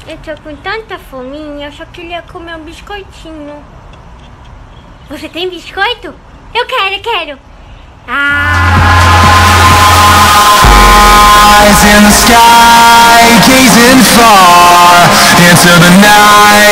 Eu tô com tanta fominha, eu só queria comer um biscoitinho. Você tem biscoito? Eu quero. Eyes in the sky, gazing far into the night.